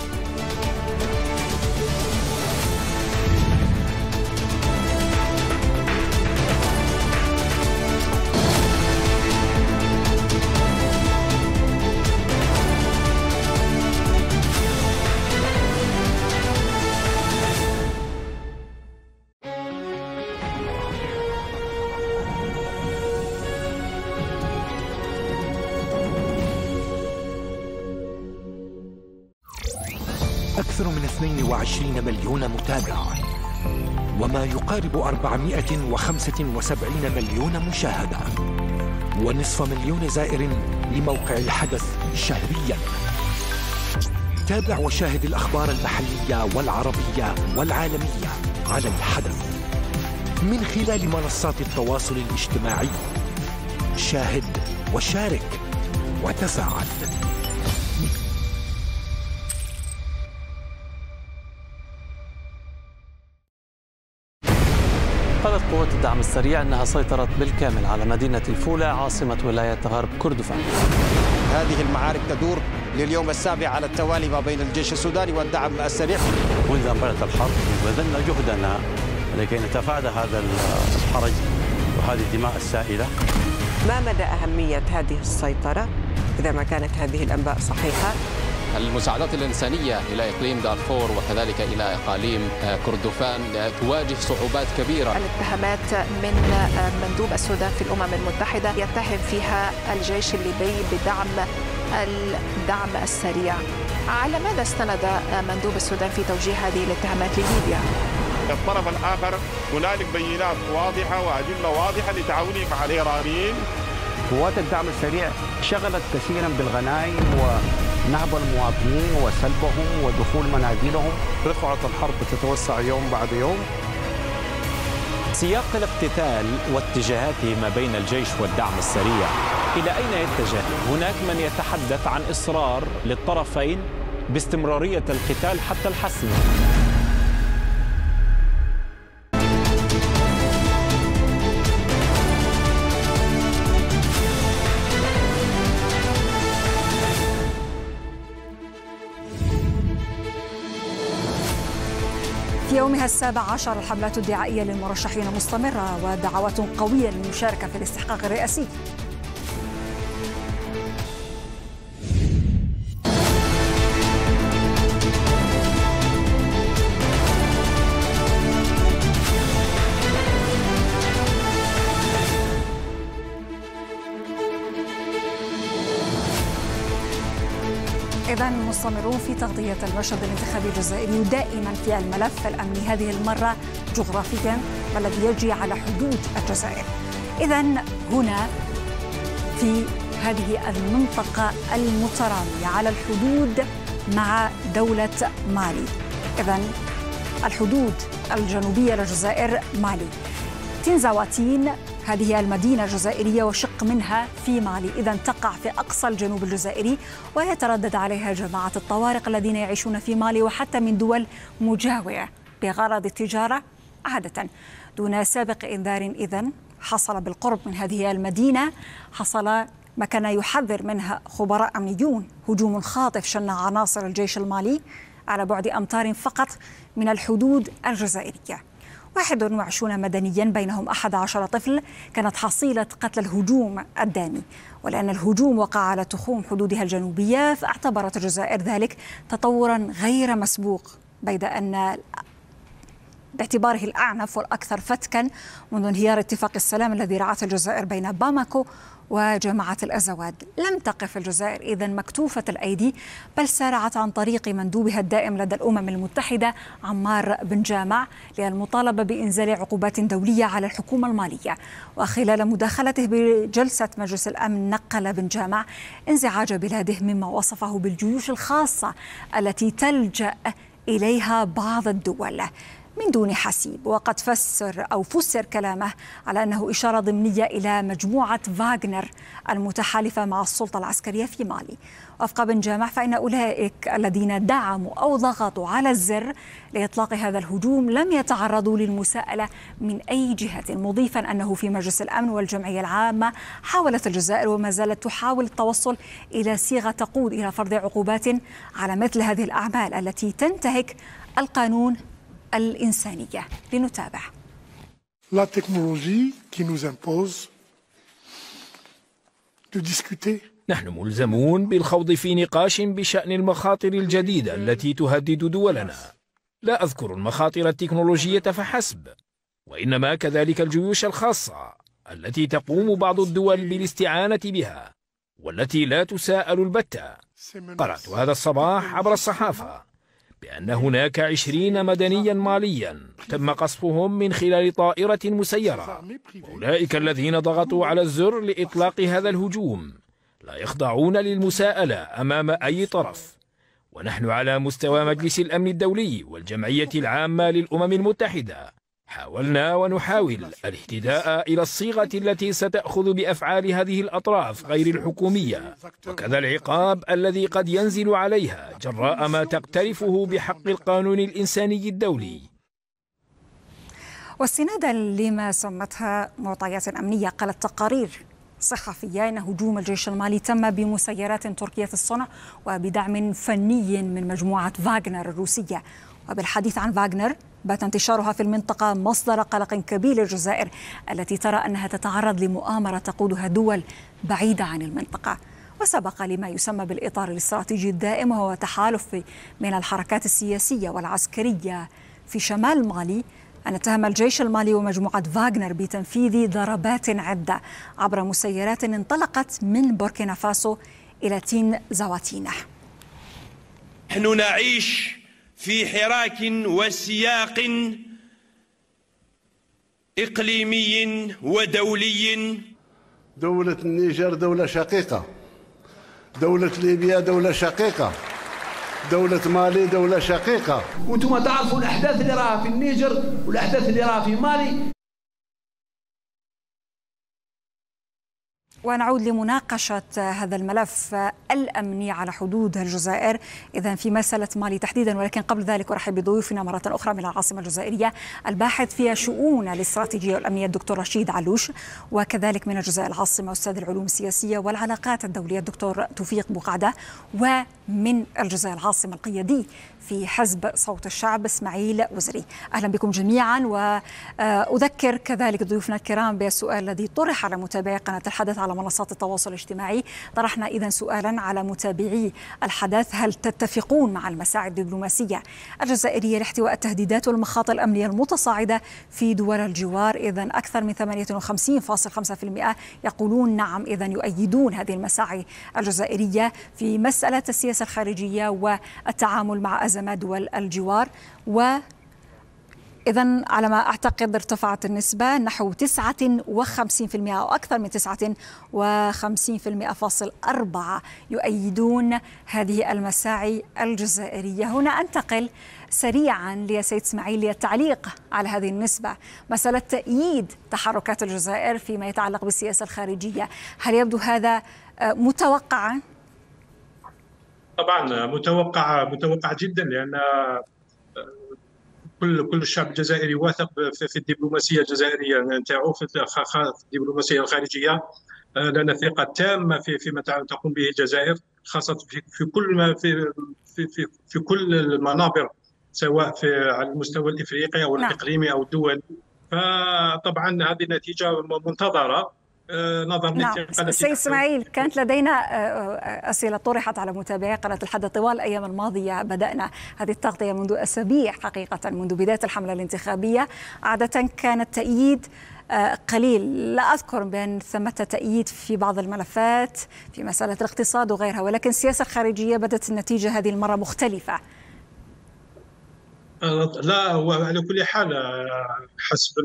أكثر من اثنين وعشرين مليون متابع وما يقارب أربعمائة وخمسة وسبعين مليون مشاهدة ونصف مليون زائر لموقع الحدث شهرياً. تابع وشاهد الأخبار المحلية والعربية والعالمية على الحدث من خلال منصات التواصل الاجتماعي. شاهد وشارك وتفاعل. قالت قوات الدعم السريع أنها سيطرت بالكامل على مدينة الفولة عاصمة ولاية غرب كردفان. هذه المعارك تدور لليوم السابع على التوالي ما بين الجيش السوداني والدعم السريع. منذ بدأت الحرب بذلنا جهدنا لكي نتفادى هذا الحرج وهذه الدماء السائلة. ما مدى أهمية هذه السيطرة إذا ما كانت هذه الأنباء صحيحة؟ المساعدات الإنسانية إلى إقليم دارفور وكذلك إلى إقاليم كردفان تواجه صعوبات كبيرة. الاتهامات من مندوب السودان في الأمم المتحدة يتهم فيها الجيش الليبي بدعم الدعم السريع. على ماذا استند مندوب السودان في توجيه هذه الاتهامات لليبيا؟ الطرف الآخر هنالك بينات واضحة وأدلة واضحة لتعاونه مع الإيرانيين. قوات الدعم السريع شغلت كثيرا بالغنائم ونهب المواطنين وسلبهم ودخول منازلهم. رقعة الحرب تتوسع يوم بعد يوم. سياق الاقتتال واتجاهاته ما بين الجيش والدعم السريع إلى أين يتجه؟ هناك من يتحدث عن إصرار للطرفين باستمرارية القتال حتى الحسم. في يومها السابع عشر الحملات الدعائية للمرشحين مستمرة ودعوات قوية للمشاركة في الاستحقاق الرئاسي. إذن مستمرون في تغطية المشهد الانتخابي الجزائري دائما في الملف الأمني، هذه المرة جغرافيا والذي يجري على حدود الجزائر. إذن هنا في هذه المنطقة المترامية على الحدود مع دولة مالي، إذن الحدود الجنوبية للجزائر مالي. تنزاواتين هذه المدينة الجزائرية وشق منها في مالي، إذن تقع في أقصى الجنوب الجزائري ويتردد عليها جماعة الطوارق الذين يعيشون في مالي وحتى من دول مجاورة بغرض التجارة عادة دون سابق إنذار. إذن حصل بالقرب من هذه المدينة حصل ما كان يحذر منها خبراء أمنيون هجوم خاطف شن عناصر الجيش المالي على بعد أمتار فقط من الحدود الجزائرية. واحد وعشرين مدنيا بينهم أحد عشر طفل كانت حصيلة قتل الهجوم الدامي، ولأن الهجوم وقع على تخوم حدودها الجنوبية فاعتبرت الجزائر ذلك تطورا غير مسبوق، بيد أن باعتباره الأعنف والأكثر فتكا منذ انهيار اتفاق السلام الذي رعته الجزائر بين باماكو وجماعة الأزواد. لم تقف الجزائر إذن مكتوفة الأيدي، بل سارعت عن طريق مندوبها الدائم لدى الأمم المتحدة عمار بن جامع للمطالبة بإنزال عقوبات دولية على الحكومة المالية. وخلال مداخلته بجلسة مجلس الأمن نقل بن جامع انزعاج بلاده مما وصفه بالجيوش الخاصة التي تلجأ إليها بعض الدول من دون حسيب، وقد فسر أو فسر كلامه على أنه إشارة ضمنية إلى مجموعة فاغنر المتحالفة مع السلطة العسكرية في مالي. وفق بن جامع فإن أولئك الذين دعموا أو ضغطوا على الزر لإطلاق هذا الهجوم لم يتعرضوا للمساءلة من أي جهة، مضيفا أنه في مجلس الأمن والجمعية العامة حاولت الجزائر وما زالت تحاول التوصل إلى صيغة تقود إلى فرض عقوبات على مثل هذه الأعمال التي تنتهك القانون الإنسانية. لنتابع. La technologie qui nous impose de discuter. نحن ملزمون بالخوض في نقاش بشأن المخاطر الجديدة التي تهدد دولنا. لا أذكر المخاطر التكنولوجية فحسب، وإنما كذلك الجيوش الخاصة التي تقوم بعض الدول بالاستعانة بها والتي لا تساءل البتة. قرأت هذا الصباح عبر الصحافة بأن هناك عشرين مدنيا ماليا تم قصفهم من خلال طائرة مسيرة، وأولئك الذين ضغطوا على الزر لإطلاق هذا الهجوم لا يخضعون للمساءلة أمام أي طرف. ونحن على مستوى مجلس الأمن الدولي والجمعية العامة للأمم المتحدة حاولنا ونحاول الاهتداء إلى الصيغة التي ستأخذ بأفعال هذه الأطراف غير الحكومية، وكذا العقاب الذي قد ينزل عليها جراء ما تقترفه بحق القانون الإنساني الدولي. واستنادا لما سمتها معطيات أمنية، قالت تقارير صحفية أن هجوم الجيش المالي تم بمسيرات تركية الصنع وبدعم فني من مجموعة فاغنر الروسية. وبالحديث عن فاغنر، بات انتشارها في المنطقة مصدر قلق كبير للجزائر التي ترى أنها تتعرض لمؤامرة تقودها دول بعيدة عن المنطقة. وسبق لما يسمى بالإطار الاستراتيجي الدائم، وهو تحالف من الحركات السياسية والعسكرية في شمال مالي، أن اتهم الجيش المالي ومجموعة فاغنر بتنفيذ ضربات عدة عبر مسيرات انطلقت من بوركينا فاسو إلى تين زواتينة. نحن نعيش في حراك وسياق إقليمي ودولي. دولة النيجر دولة شقيقة، دولة ليبيا دولة شقيقة، دولة مالي دولة شقيقة. وانتم تعرفوا الأحداث اللي راها في النيجر والأحداث اللي راها في مالي. ونعود لمناقشة هذا الملف الأمني على حدود الجزائر، إذن في مسألة مالي تحديدا. ولكن قبل ذلك أرحب بضيوفنا مرة أخرى من العاصمة الجزائرية، الباحث في شؤون الاستراتيجية والأمنية الدكتور رشيد علوش، وكذلك من الجزائر العاصمة أستاذ العلوم السياسية والعلاقات الدولية الدكتور توفيق بوقعدة، ومن الجزائر العاصمة القيادي في حزب صوت الشعب إسماعيل وزري. أهلا بكم جميعا. وأذكر كذلك ضيوفنا الكرام بالسؤال الذي طرح على متابعي قناة الحدث على منصات التواصل الاجتماعي. طرحنا إذن سؤالا على متابعي الحدث: هل تتفقون مع المساعي الدبلوماسية الجزائرية لاحتواء التهديدات والمخاطر الأمنية المتصاعدة في دول الجوار؟ إذن أكثر من ثمانية وخمسين فاصلة خمسة بالمئة يقولون نعم، إذن يؤيدون هذه المساعي الجزائرية في مسألة السياسة الخارجية والتعامل مع أزمات دول الجوار. و إذن على ما أعتقد ارتفعت النسبة نحو تسعة وخمسين بالمئة أو أكثر من تسعة وخمسين بالمئة فاصل أربعة يؤيدون هذه المساعي الجزائرية. هنا أنتقل سريعا لسيد إسماعيل للتعليق على هذه النسبة، مسألة تأييد تحركات الجزائر فيما يتعلق بالسياسة الخارجية. هل يبدو هذا متوقعا؟ طبعا متوقع متوقع جدا، لأن كل كل الشعب الجزائري واثق في الدبلوماسيه الجزائريه نتاعو، في الدبلوماسيه الخارجيه. لنا ثقه تامه في فيما تقوم به الجزائر، خاصه في في كل ما في في في, في كل المنابر، سواء في على المستوى الافريقي او الاقليمي او الدولي. فطبعا هذه نتيجه منتظره نظرا نعم. سيد إسماعيل، كانت لدينا أسئلة طرحت على متابعي قناة الحدث طوال الأيام الماضية. بدأنا هذه التغطية منذ أسابيع حقيقة، منذ بداية الحملة الانتخابية. عادة كان التأييد قليل، لا أذكر بأن ثمة تأييد في بعض الملفات في مسألة الاقتصاد وغيرها، ولكن السياسة الخارجية بدت النتيجة هذه المرة مختلفة. لا، وعلى كل حال حسب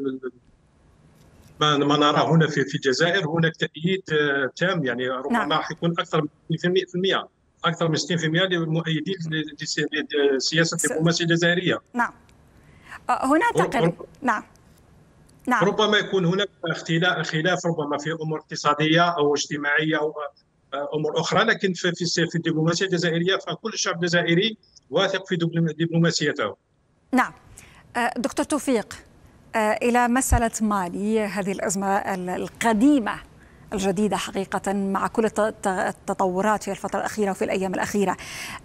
ما نرى هنا في في الجزائر هناك تأييد تام، يعني ربما نعم. يكون أكثر من ستين بالمئة أكثر من ستين بالمئة للمؤيدين لسياسة الدبلوماسية الجزائرية. نعم. هنا تقل في... نعم نعم ربما يكون هناك اختلاف خلاف ربما في أمور اقتصادية أو اجتماعية أو أمور أخرى، لكن في في الدبلوماسية الجزائرية فكل الشعب الجزائري واثق في دبلوماسيته. نعم. دكتور توفيق، إلى مسألة مالي، هذه الأزمة القديمة الجديدة حقيقة مع كل التطورات في الفترة الأخيرة وفي الأيام الأخيرة.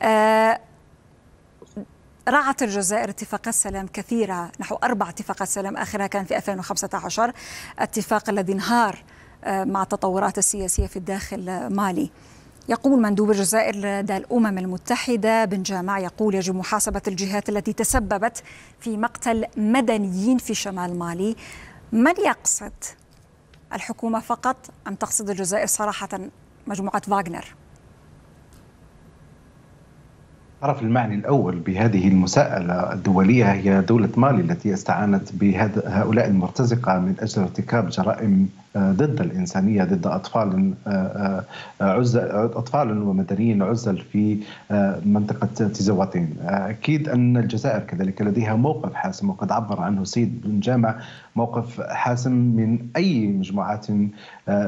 رعت الجزائر اتفاقات سلام كثيرة، نحو أربع اتفاقات سلام، آخرها كان في ألفين وخمسة عشر، اتفاق الذي انهار مع التطورات السياسية في الداخل مالي. يقول مندوب الجزائر لدى الأمم المتحدة بن جامع، يقول يجب محاسبة الجهات التي تسببت في مقتل مدنيين في شمال مالي. من يقصد الحكومة فقط أم تقصد الجزائر صراحة مجموعة فاغنر؟ الطرف المعني الأول بهذه المساءلة الدولية هي دولة مالي التي استعانت بهؤلاء المرتزقة من أجل ارتكاب جرائم ضد الإنسانية، ضد أطفال عزل أطفال ومدنيين عزل في منطقة تيزواتين. أكيد أن الجزائر كذلك لديها موقف حاسم، وقد عبر عنه سيد بن جامع، موقف حاسم من أي مجموعات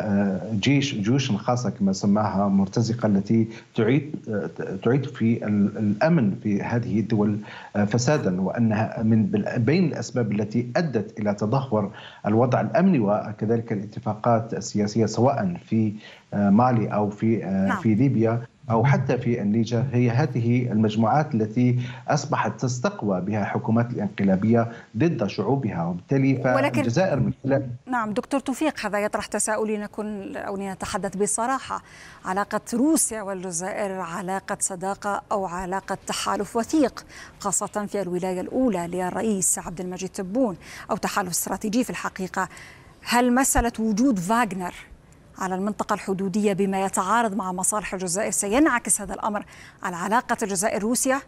جيش جيوش خاصة كما سماها مرتزقة التي تعيد تعيد في الأمن في هذه الدول فسادا، وأنها من بين الأسباب التي أدت إلى تدهور الوضع الأمني وكذلك الاتفاقات السياسية سواء في مالي أو في نعم. في ليبيا أو حتى في النيجر، هي هذه المجموعات التي أصبحت تستقوى بها حكومات الانقلابية ضد شعوبها، وبالتالي فالجزائر من خلال نعم دكتور توفيق، هذا يطرح تساؤل نكون أو نتحدث بصراحة. علاقة روسيا والجزائر علاقة صداقة أو علاقة تحالف وثيق، خاصة في الولاية الأولى للرئيس عبد المجيد تبون، أو تحالف استراتيجي في الحقيقة. هل مسألة وجود فاغنر على المنطقة الحدودية بما يتعارض مع مصالح الجزائر سينعكس هذا الأمر على علاقة الجزائر-روسيا؟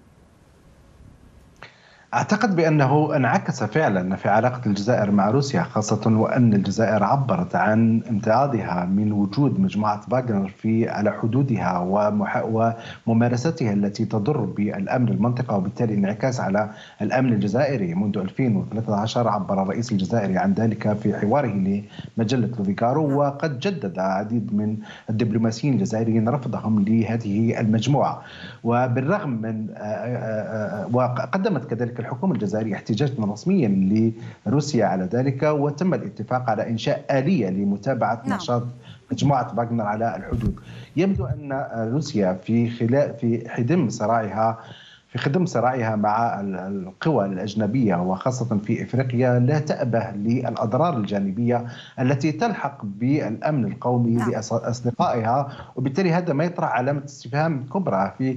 أعتقد بأنه انعكس فعلا في علاقة الجزائر مع روسيا، خاصة وأن الجزائر عبرت عن امتعاضها من وجود مجموعة فاغنر في على حدودها وممارستها التي تضر بالأمن المنطقة، وبالتالي انعكاس على الأمن الجزائري. منذ ألفين وثلاثة عشر عبر الرئيس الجزائري عن ذلك في حواره لمجلة لوفيغارو، وقد جدد عديد من الدبلوماسيين الجزائريين رفضهم لهذه المجموعة. وبالرغم من وقدمت كذلك الحكومة الجزائرية احتجاجا رسميا لروسيا على ذلك، وتم الاتفاق على إنشاء آلية لمتابعة نعم. نشاط مجموعة فاغنر على الحدود. يبدو أن روسيا في خلال في حدم صراعها في خدم صراعها مع القوى الأجنبية وخاصة في إفريقيا لا تأبه للأضرار الجانبية التي تلحق بالأمن القومي نعم. لأصدقائها، وبالتالي هذا ما يطرح علامة استفهام كبرى في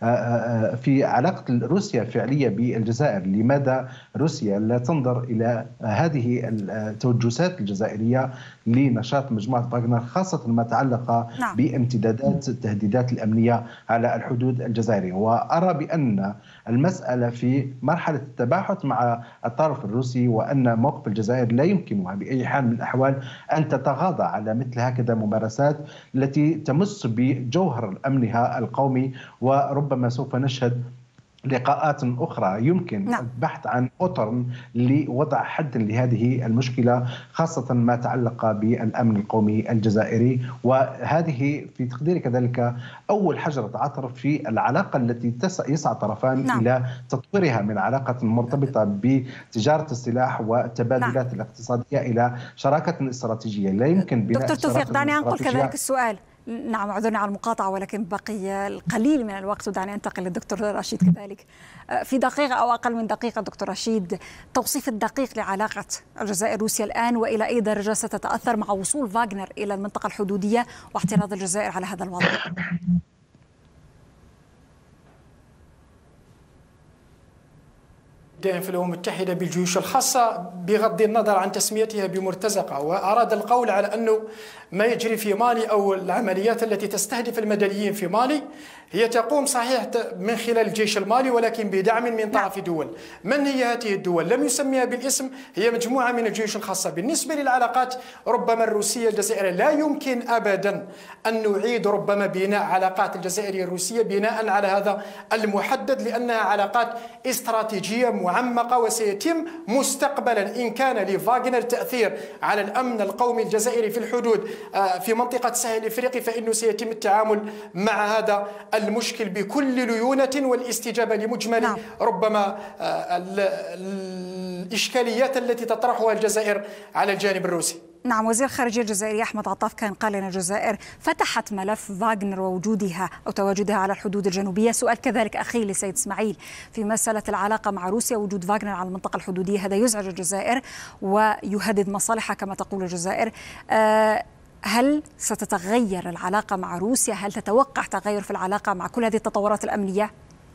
في علاقة روسيا الفعلية بالجزائر. لماذا روسيا لا تنظر إلى هذه التوجسات الجزائرية لنشاط مجموعة فاغنر، خاصة ما تعلق نعم. بامتدادات التهديدات الأمنية على الحدود الجزائرية؟ وأرى بأن المسألة في مرحلة التباحث مع الطرف الروسي، وأن موقف الجزائر لا يمكنها بأي حال من الأحوال أن تتغاضى على مثل هكذا ممارسات التي تمس بجوهر أمنها القومي. وربما سوف نشهد لقاءات أخرى يمكن نعم. البحث عن أطر لوضع حد لهذه المشكلة، خاصة ما تعلق بالأمن القومي الجزائري. وهذه في تقديري كذلك أول حجرة عثر في العلاقة التي يسعى طرفان نعم. إلى تطويرها من علاقة مرتبطة بتجارة السلاح والتبادلات نعم. الاقتصادية إلى شراكة استراتيجية. لا يمكن بناء دكتور توفيق، دعني أنقل كذلك السؤال. نعم اعذرني على المقاطعة، ولكن بقي القليل من الوقت ودعني أنتقل للدكتور رشيد كذلك في دقيقة أو أقل من دقيقة. دكتور رشيد، توصيف الدقيق لعلاقة الجزائر روسيا الآن، وإلى أي درجة ستتأثر مع وصول فاغنر إلى المنطقة الحدودية واعتراض الجزائر على هذا الوضع؟ في الأمم المتحدة بالجيوش الخاصة بغض النظر عن تسميتها بمرتزقة، وأراد القول على أنه ما يجري في مالي أو العمليات التي تستهدف المدنيين في مالي هي تقوم صحيح من خلال الجيش المالي، ولكن بدعم من طرف دول. من هي هذه الدول؟ لم يسميها بالاسم، هي مجموعة من الجيوش الخاصة. بالنسبة للعلاقات ربما الروسية الجزائرية، لا يمكن أبدا أن نعيد ربما بناء علاقات الجزائرية الروسية بناء على هذا المحدد، لأنها علاقات استراتيجية معمقة، وسيتم مستقبلا إن كان لفاغنر تأثير على الأمن القومي الجزائري في الحدود في منطقة الساحل الإفريقي، فإنه سيتم التعامل مع هذا المشكل بكل ليونة والاستجابة لمجمل نعم. ربما الإشكاليات التي تطرحها الجزائر على الجانب الروسي. نعم، وزير الخارجية الجزائري أحمد عطاف كان قال أن الجزائر فتحت ملف فاغنر ووجودها أو تواجدها على الحدود الجنوبية. سؤال كذلك أخي لسيد إسماعيل في مسألة العلاقة مع روسيا، وجود فاغنر على المنطقة الحدودية هذا يزعج الجزائر ويهدد مصالحها كما تقول الجزائر. أه هل ستتغير العلاقة مع روسيا؟ هل تتوقع تغير في العلاقة مع كل هذه التطورات الأمنية؟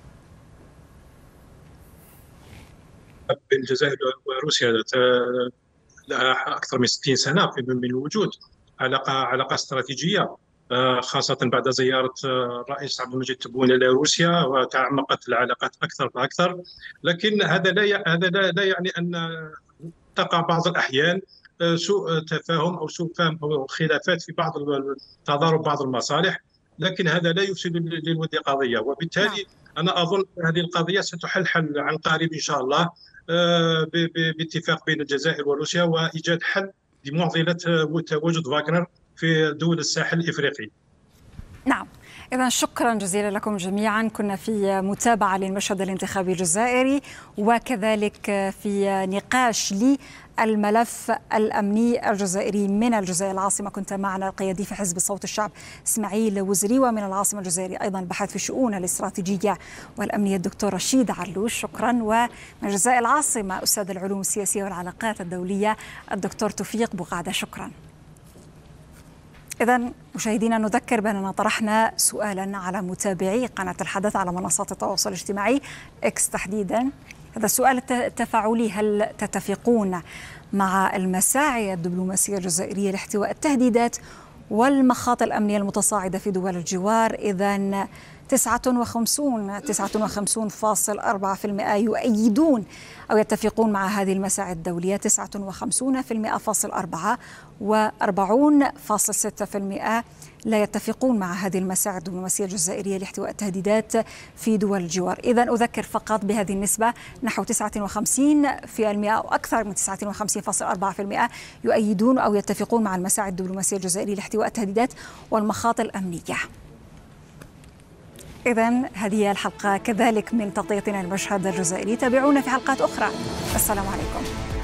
بين الجزائر وروسيا لها أكثر من ستين سنة من الوجود، علاقة علاقة استراتيجية، خاصة بعد زيارة الرئيس عبد المجيد تبون إلى روسيا، وتعمقت العلاقات أكثر فأكثر. لكن هذا لا هذا لا يعني أن تقع بعض الأحيان سوء تفاهم أو سوء فهم أو خلافات في بعض تضارب بعض المصالح، لكن هذا لا يفسد للود قضية. وبالتالي أنا أظن هذه القضية ستحل حل عن قريب إن شاء الله باتفاق بين الجزائر وروسيا، وإيجاد حل لمعضلة تواجد فاغنر في دول الساحل الإفريقي. نعم، إذا شكرا جزيلا لكم جميعا. كنا في متابعة للمشهد الانتخابي الجزائري وكذلك في نقاش للملف الأمني الجزائري من الجزائر العاصمة. كنت معنا القيادي في حزب صوت الشعب إسماعيل وزري، ومن العاصمة الجزائرية أيضا الباحث في الشؤون الاستراتيجية والأمنية الدكتور رشيد علوش، شكرا. ومن الجزائر العاصمة أستاذ العلوم السياسية والعلاقات الدولية الدكتور توفيق بوغادة، شكرا. إذن مشاهدينا نذكر بأننا طرحنا سؤالا على متابعي قناة الحدث على منصات التواصل الاجتماعي إكس تحديدا. هذا السؤال التفاعلي: هل تتفقون مع المساعي الدبلوماسية الجزائرية لاحتواء التهديدات والمخاطر الأمنية المتصاعدة في دول الجوار؟ إذن تسعة وخمسين تسعة وخمسين فاصل أربعة بالمئة يؤيدون أو يتفقون مع هذه المساعي الدولية، تسعة وخمسين بالمئة فاصل أربعة، وأربعين فاصل ستة بالمئة لا يتفقون مع هذه المساعي الدبلوماسية الجزائرية لاحتواء التهديدات في دول الجوار. إذن أذكر فقط بهذه النسبة: نحو تسعة وخمسين بالمئة أو أكثر من تسعة وخمسين فاصل أربعة بالمئة يؤيدون أو يتفقون مع المساعي الدبلوماسية الجزائرية لاحتواء التهديدات والمخاطر الأمنية. إذن هذه الحلقة كذلك من تغطيتنا المشهد الجزائري. تابعونا في حلقات أخرى. السلام عليكم.